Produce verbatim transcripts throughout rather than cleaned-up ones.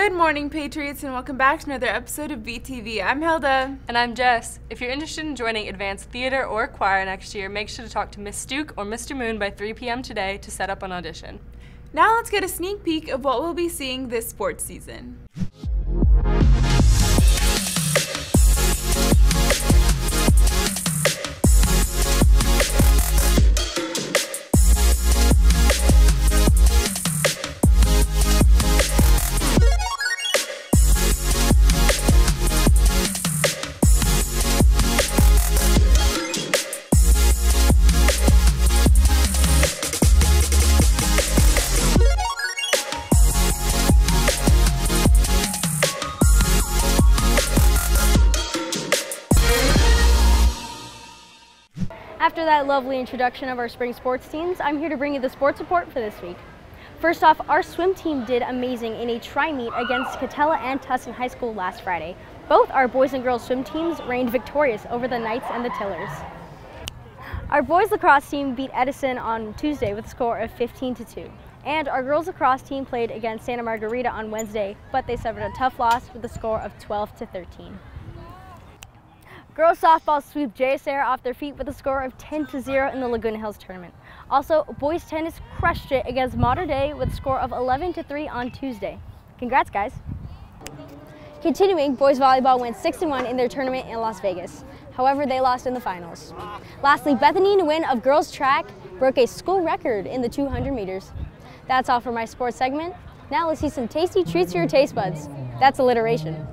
Good morning, Patriots, and welcome back to another episode of B T V. I'm Hilda. And I'm Jess. If you're interested in joining advanced theater or choir next year, make sure to talk to Miss Stuke or Mister Moon by three p m today to set up an audition. Now let's get a sneak peek of what we'll be seeing this sports season. After that lovely introduction of our spring sports teams, I'm here to bring you the sports report for this week. First off, our swim team did amazing in a tri-meet against Catella and Tustin High School last Friday. Both our boys and girls swim teams reigned victorious over the Knights and the Tillers. Our boys lacrosse team beat Edison on Tuesday with a score of fifteen to two. And our girls lacrosse team played against Santa Margarita on Wednesday, but they suffered a tough loss with a score of twelve to thirteen. Girls softball swept J S A R off their feet with a score of ten to zero in the Laguna Hills tournament. Also, boys tennis crushed it against Mater Dei with a score of eleven to three on Tuesday. Congrats, guys. Continuing, boys volleyball went six and one in their tournament in Las Vegas. However, they lost in the finals. Lastly, Bethany Nguyen of girls track broke a school record in the two hundred meters. That's all for my sports segment. Now let's see some tasty treats for your taste buds. That's alliteration.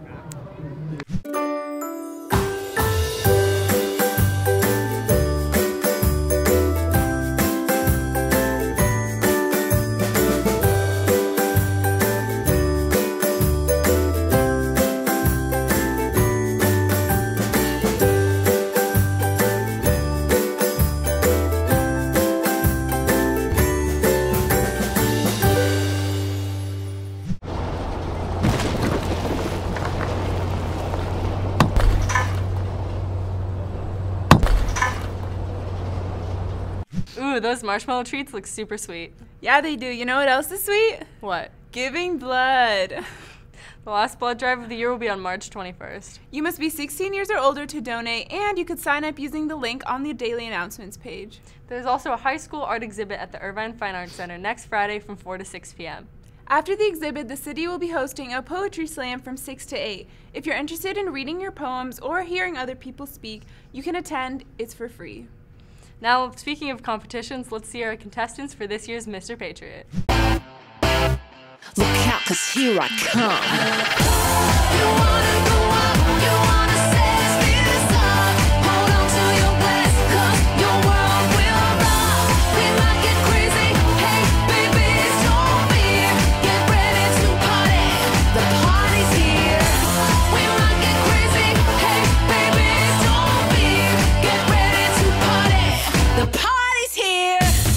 Ooh, those marshmallow treats look super sweet. Yeah, they do. You know what else is sweet? What? Giving blood. The last blood drive of the year will be on March twenty-first. You must be sixteen years or older to donate, and you could sign up using the link on the daily announcements page. There's also a high school art exhibit at the Irvine Fine Arts Center next Friday from four to six p m After the exhibit, the city will be hosting a poetry slam from six to eight. If you're interested in reading your poems or hearing other people speak, you can attend. It's for free. Now, speaking of competitions, let's see our contestants for this year's Mister Patriot. Look out, 'cause here I come. You wanna go up, you wanna say this up. Hold on to your place, 'cause your world will rock. We might get crazy, hey babies, don't fear. Get ready to party, the party's here. We might get crazy, hey babies, don't fear. Get ready to party, the party's here.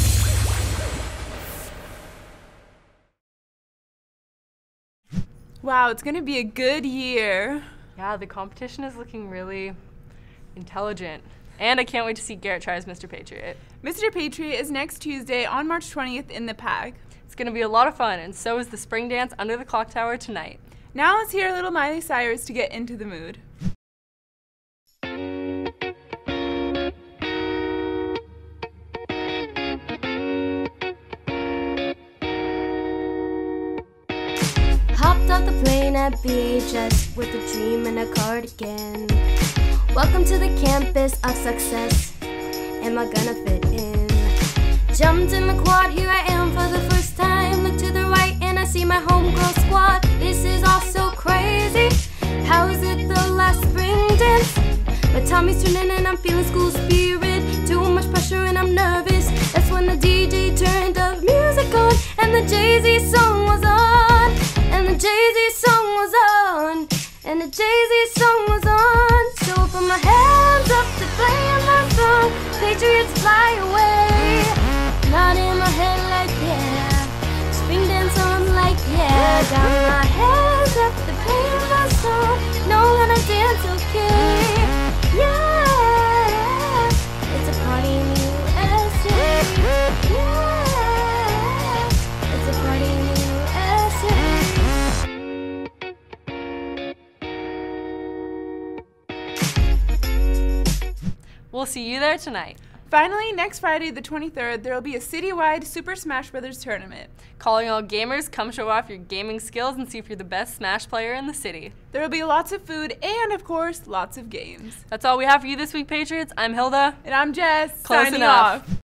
Wow, it's going to be a good year. Yeah, the competition is looking really intelligent. And I can't wait to see Garrett try as Mister Patriot. Mister Patriot is next Tuesday on March twentieth in the P A G. It's going to be a lot of fun, and so is the spring dance under the clock tower tonight. Now let's hear a little Miley Cyrus to get into the mood. Hopped off the plane at B H S with a dream and a cardigan. Welcome to the campus of success. Am I gonna fit in? Jumped in the quad, here I am for the first time. Look to the right and I see my homegirl squad. This is all so crazy. How is it the last spring dance? My tummy's turning and I'm feeling school spirit. Too much pressure and I'm nervous. That's when the D J turned the music on and the Jay-Z song was on. And the Jay-Z song was on. And the Jay-Z song was on. So I put my hands up to playing my song. Patriots fly away. Not in my head like yeah. Spring dance on like yeah. Got my hands up to playing my song. Know that I dance okay. Yeah. It's a party in the U S A. Yeah. It's a party in the U S A. We'll see you there tonight. Finally, next Friday, the twenty-third, there will be a citywide Super Smash Bros. Tournament. Calling all gamers, come show off your gaming skills and see if you're the best Smash player in the city. There will be lots of food and, of course, lots of games. That's all we have for you this week, Patriots. I'm Hilda. And I'm Jess, Close signing enough. off.